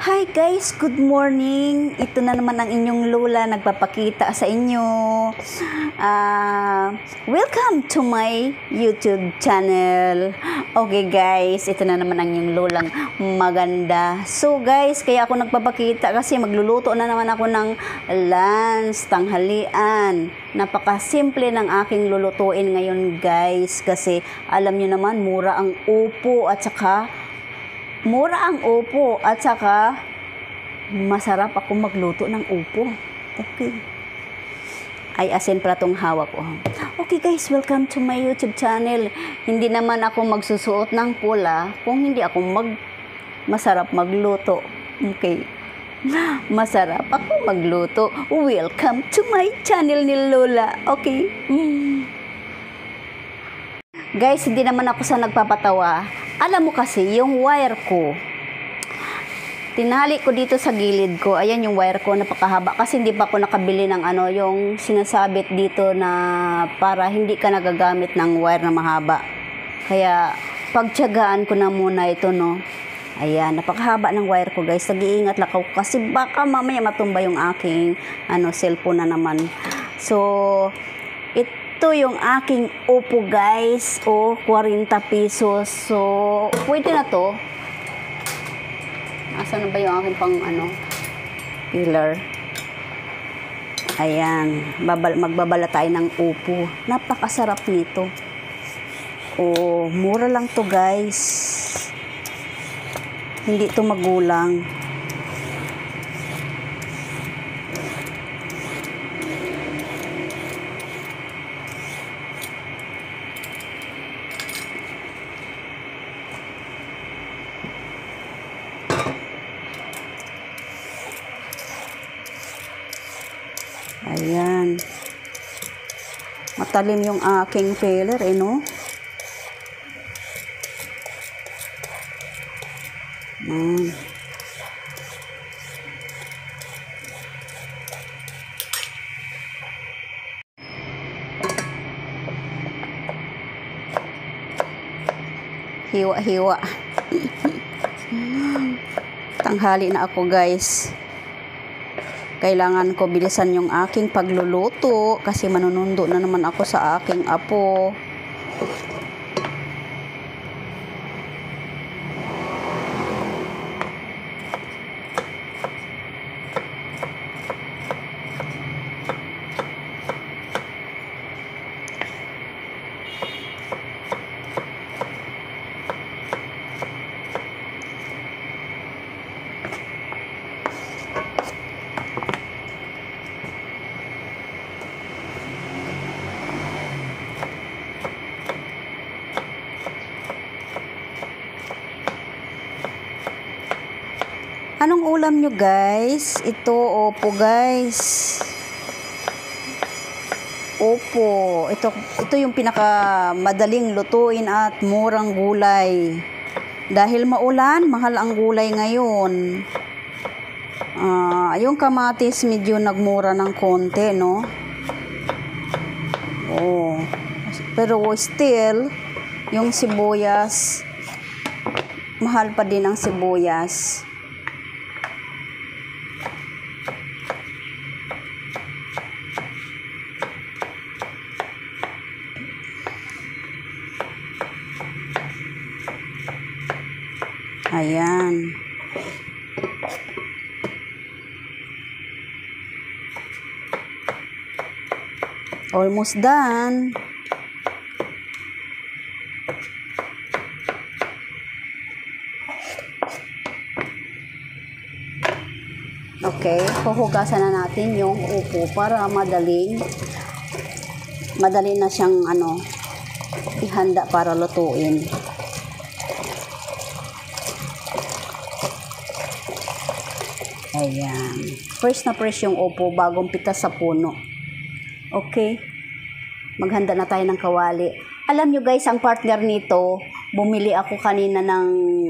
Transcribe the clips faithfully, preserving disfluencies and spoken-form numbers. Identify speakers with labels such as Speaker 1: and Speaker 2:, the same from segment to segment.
Speaker 1: Hi guys, good morning. Ito na naman ang inyong lola nagpapakita sa inyo. Uh, welcome to my YouTube channel. Okay guys, ito na naman ang inyong lolang maganda. So guys, kaya ako nagpapakita kasi magluluto na naman ako ng lunch, tanghalian. Napakasimple ng aking lulutuin ngayon guys kasi alam nyo naman mura ang upo at saka Mura ang upo at saka masarap ako magluto ng upo. Okay. Ay, asin pala tong hawak ko. Okay guys, welcome to my YouTube channel. Hindi naman ako magsusuot ng pula kung hindi ako mag masarap magluto. Okay. Masarap ako magluto. Welcome to my channel ni Lola. Okay. Mm. Guys, hindi naman ako sa nagpapatawa. Alam mo kasi, yung wire ko, tinali ko dito sa gilid ko. Ayan yung wire ko, napakahaba. Kasi hindi pa ako nakabili ng ano, yung sinasabit dito na para hindi ka nagagamit ng wire na mahaba. Kaya, pagtiyagaan ko na muna ito, no. Ayan, napakahaba ng wire ko, guys. Nag-iingat lang ako kasi baka mamaya matumba yung aking ano, cellphone na naman. So, ito yung aking upo guys, o forty pesos. So, pwede na to. Asan na ba yung aking pang ano, pillar? Ayan, babal, magbabala tayo ng upo. Napakasarap nito. Oh, mura lang to guys. Hindi to magulang. Ayan. Matalim yung aking peeler, eh, no? Hmm. Hiwa-hiwa. Tanghali na ako, guys. Kailangan ko bilisan yung aking pagluluto kasi manunundo na naman ako sa aking apo. Anong ulam nyo guys? Ito, opo guys. Opo. Ito, ito yung pinaka madaling lutuin at murang gulay. Dahil maulan, mahal ang gulay ngayon. Uh, yung kamatis medyo nagmura ng konti, no? Oh. Pero still, yung sibuyas, mahal pa din ang sibuyas. Ayan. Almost done. Okay, huhugasan na natin yung upo para madaling madali na siyang ano, ihanda para lutuin. Ayan. Fresh na fresh yung upo, bagong pitas sa puno. Okay. Maghanda na tayo ng kawali. Alam nyo guys, ang partner nito, bumili ako kanina ng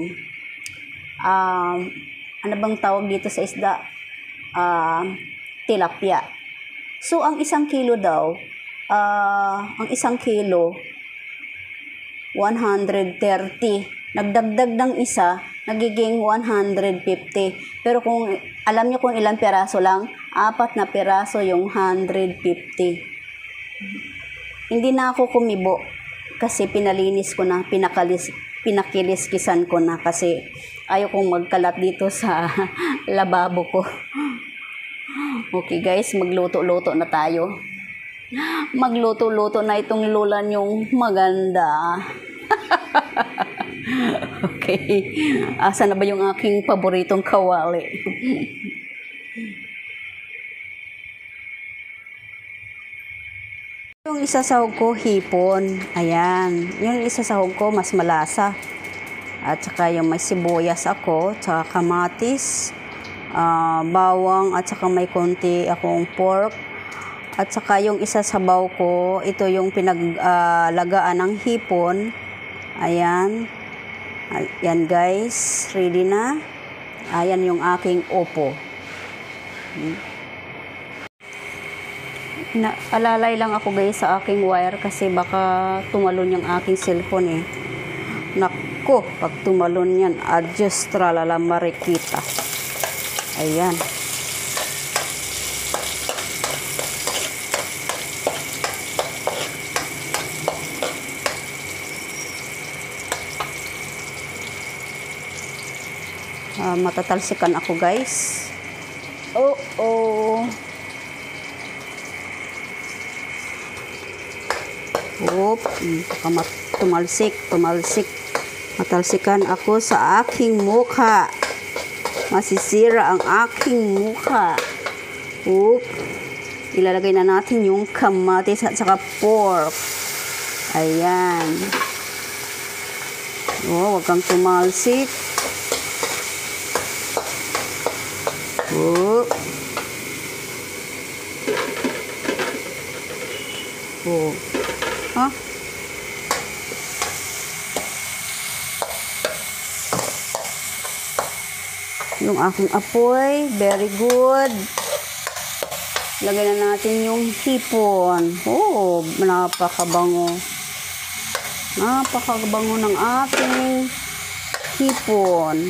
Speaker 1: uh, ano bang tawag dito sa isda? Uh, tilapia. So, ang isang kilo daw, uh, ang isang kilo, one hundred thirty. Nagdagdag ng isa, nagiging one hundred fifty. Pero kung alam niyo kung ilang piraso lang, apat na piraso yung one hundred fifty. Hindi na ako kumibo kasi pinalinis ko na, pinakalis, pinakiliskisan ko na kasi ayaw kong magkalat dito sa lababo ko. Okay guys, magluto-luto na tayo. Magluto-luto na itong lola niyong maganda. Okay. Asa na ba yung aking paboritong kawali? Yung isasahog ko, hipon. Ayan. Yung isasahog ko, mas malasa. At saka yung may sibuyas ako, tsaka kamatis, uh, bawang, at saka may konti akong pork. At saka yung isasabaw ko, ito yung pinaglagaan uh, ng hipon. Ayan. Ayan guys, ready na. Ayan yung aking opo. Na, alalay lang ako guys sa aking wire kasi baka tumalon yung aking cellphone eh. Nako, pag tumalon yan, adjust tralala marikita. Ayan. Uh, matatalsikan ako guys. Oh, oh. Oop, baka tumalsik, tumalsik. Matalsikan ako sa aking mukha. Masisira ang aking mukha. Oop. Ilalagay na natin yung kamatis at saka pork. Ayan. Oh, wag kang tumalsik. Oh. Oh. Ha? Yung aking apoy, very good. Lagay na natin yung hipon. Oh, napakabango. Napakabango ng aking hipon.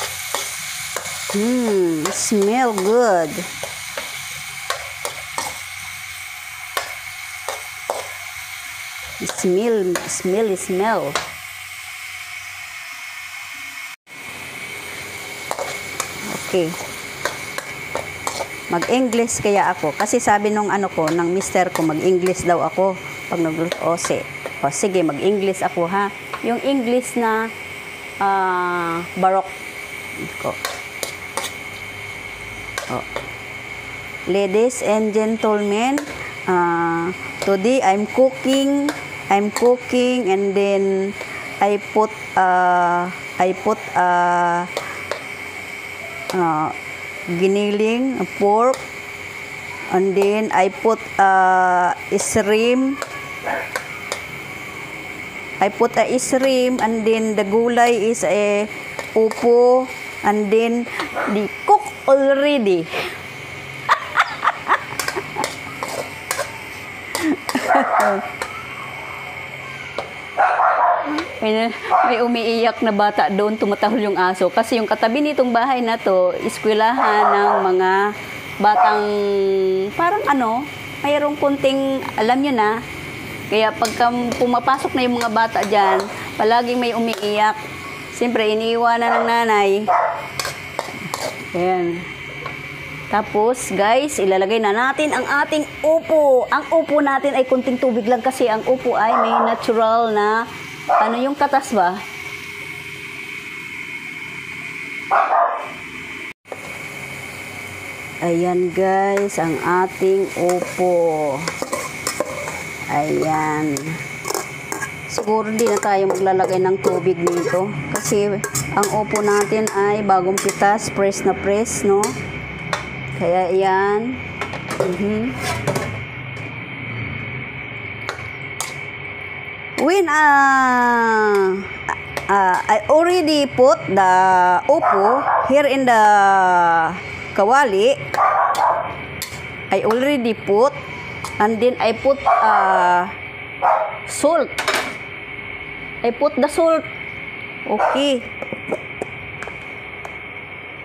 Speaker 1: Hmm, smell good. Smell, smell, smell. Okay. Mag-English kaya ako. Kasi sabi nung ano ko, ng mister ko, mag-English daw ako. Pag nag- o, si, o sige, mag-English ako ha. Yung English na uh, Baroque ko. Oh. Ladies and gentlemen, uh, today I'm cooking, I'm cooking, and then I put, uh, I put, uh, uh, giniling pork, and then I put, uh, shrimp, I put a shrimp, and then the gulay is a upo, and then the cook already. may, may umiiyak na bata doon, tumatahol yung aso. Kasi yung katabi nitong bahay na to, eskwelahan ng mga batang, parang ano, mayroong kunting, alam nyo na. Kaya pagka pumapasok na yung mga bata dyan, palaging may umiiyak. Siyempre, iniiwanan ng nanay. Ayan. Tapos, guys, ilalagay na natin ang ating upo. Ang upo natin ay kunting tubig lang kasi ang upo ay may natural na, ano yung katas ba? Ayan, guys, ang ating upo. Ayan. Siguro di na tayo maglalagay ng tubig nito. Kasi ang upo natin ay bagong pitas, press na press, no? Kaya yan. Mm-hmm. When uh, uh, I already put the upo here in the kawali, I already put, and then I put uh, salt. I put the salt. Okay.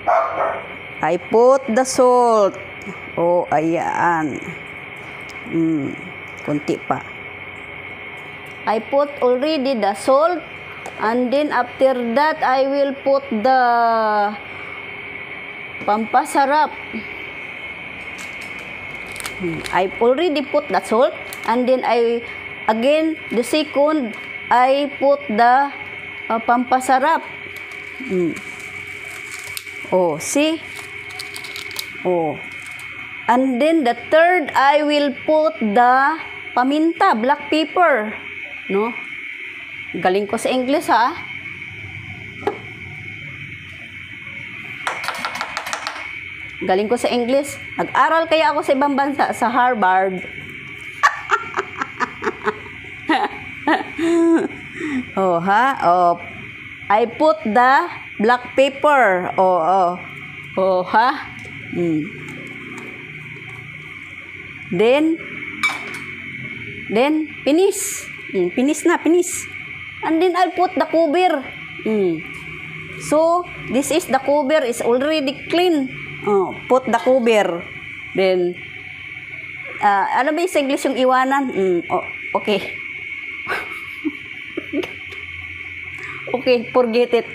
Speaker 1: I put the salt. Oh, ayan. Mm, kunti pa. I put already the salt. And then after that, I will put the pampasarap. Hmm, I already put the salt. And then I, again, the second, I put the uh, pampasarap. Hmm. Oh, see? Oh. And then the third, I will put the paminta, black pepper. No? Galing ko sa English, ha? Galing ko sa English. Nag-aral kaya ako sa ibang bansa, sa Harvard. Oh, ha? Oh. I put the black pepper. Oh, oh. Oh, ha? Hmm. Then, then, finish. Hmm, finish na, finish. And then, I'll put the cover. Hmm. So, this is the cover is already clean. Oh, put the cover. Then, uh, ano ba yung sa English yung iwanan? Hmm, oh, okay. Okay, forget it.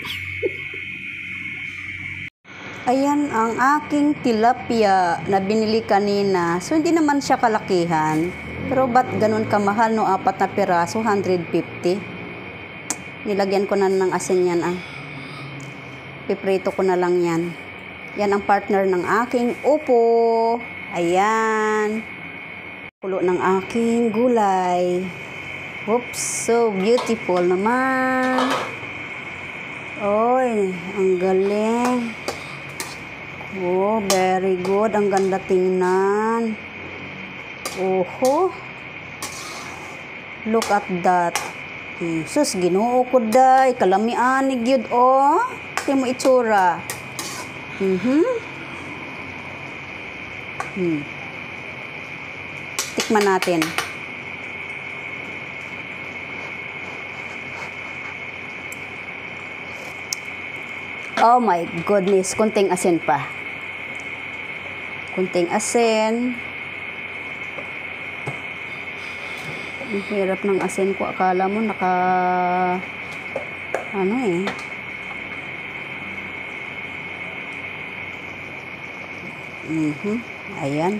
Speaker 1: Ayan ang aking tilapia na binili kanina. So, hindi naman siya kalakihan. Pero ba't ganun kamahal no? Apat na piraso, one hundred fifty. Nilagyan ko na ng asin yan. Ah. Piprito ko na lang yan. Yan ang partner ng aking upo. Ayan. Pulo ng aking gulay. Oops, so beautiful naman. Oy, ang galing. Oh, very good. Ang ganda tingnan. Oho. Look at that. Jesus, Ginoo ko day. Kalamian ni gyud oh. Tingnan mo itsura. Mhm. Hmm. Tikman natin. Oh my goodness, kunting asin pa. Kunting asin. Ang hirap ng asin ko. Akala mo naka ano eh. Mhm. Ayan.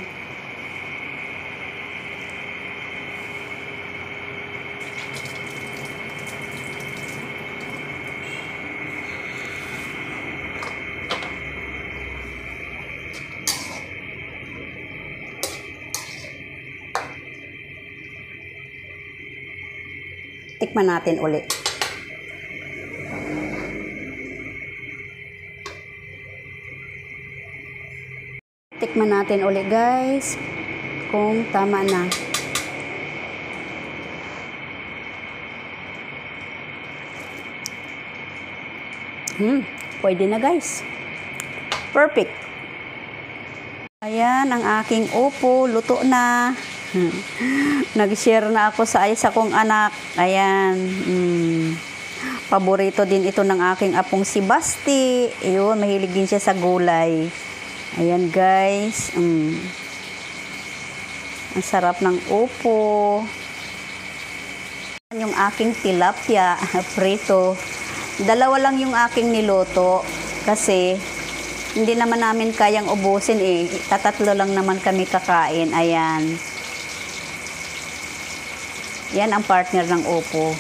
Speaker 1: Tikman natin ulit. Tikman natin ulit guys. Kung tama na. Hmm, pwede na guys. Perfect. Ayan ang aking upo. Luto na. Nag-share na ako sa isa kong anak. Ayan. Mm. Paborito din ito ng aking apong si Basti. Ayun, mahilig din siya sa gulay. Ayan guys. Mm. Ang sarap ng upo. Yung aking tilapia prito. Dalawa lang yung aking niluto. Kasi hindi naman namin kayang ubusin eh. Tatatlo lang naman kami kakain. Ayan. Yan ang partner ng upo.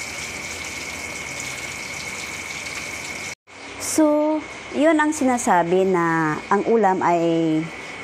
Speaker 1: So, yun ang sinasabi na ang ulam ay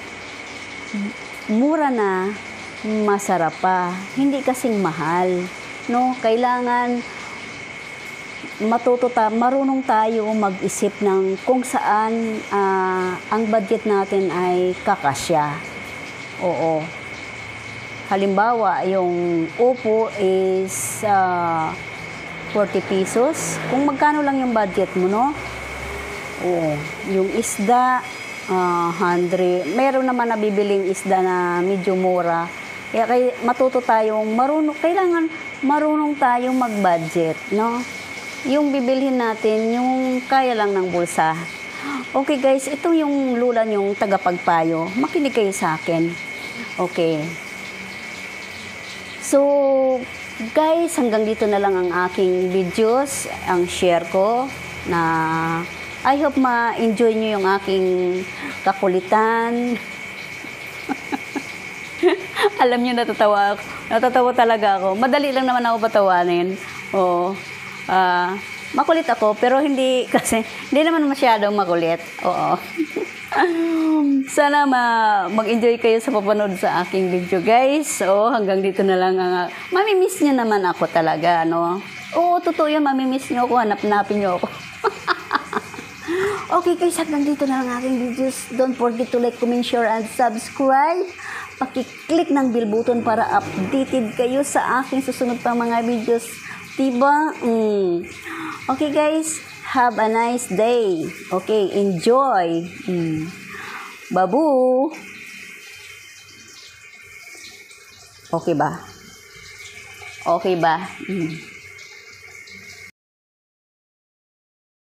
Speaker 1: mura na, masarap pa. Hindi kasing mahal. No? Kailangan matuto ta, marunong tayo mag-isip ng kung saan uh, ang budget natin ay kakasya. Oo. Halimbawa, yung upo is uh, forty pesos. Kung magkano lang yung budget mo, no? Oo. Yung isda, uh, one hundred. Meron naman nabibiling isda na medyo mura. Kaya kay, matuto tayong marunong, kailangan marunong tayong mag-budget, no? Yung bibilhin natin, yung kaya lang ng bulsa. Okay guys, ito yung lula yung tagapagpayo. Makinig kayo sa akin. Okay. So, guys, hanggang dito na lang ang aking videos, ang share ko na I hope ma-enjoy nyo yung aking kakulitan. Alam nyo, natatawa ako. Natatawa talaga ako. Madali lang naman ako patawanin. Oo. Ah... Uh, Makulit ako, pero hindi, kasi, hindi naman masyadong makulit. Oo. Sana ma mag-enjoy kayo sa papanood sa aking video, guys. So, hanggang dito na lang. Ang, mamimiss nyo naman ako talaga, no? Oo, totoo yan, mamimiss nyo ako, hanap-napin nyo ako. Okay, guys, hanggang dito na lang aking videos. Don't forget to like, comment, share, and subscribe. Paki-click ng bell button para updated kayo sa aking susunod pang mga videos. Diba? Mm. Okay guys, have a nice day. Okay, enjoy. Mm. Babu. Okay ba? Okay ba? Mm.